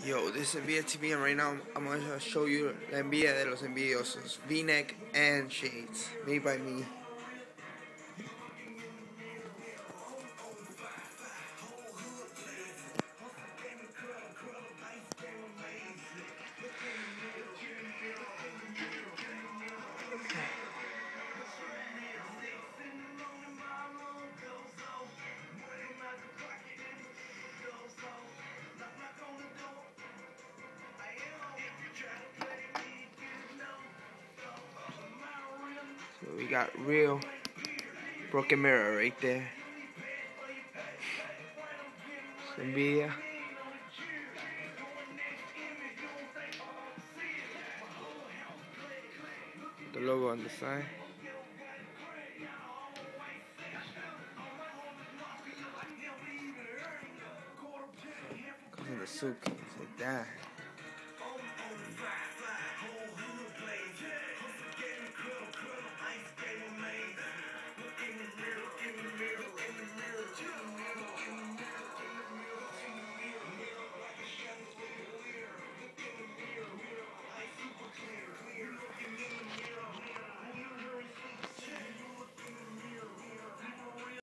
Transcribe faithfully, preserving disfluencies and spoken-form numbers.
Yo, this is Envidia T V, and right now I'm gonna show you La Envidia de los Envidiosos, V-neck and shades, made by me. So we got real broken mirror right there. Envidia. The logo on the side. Comes in the suitcase like that.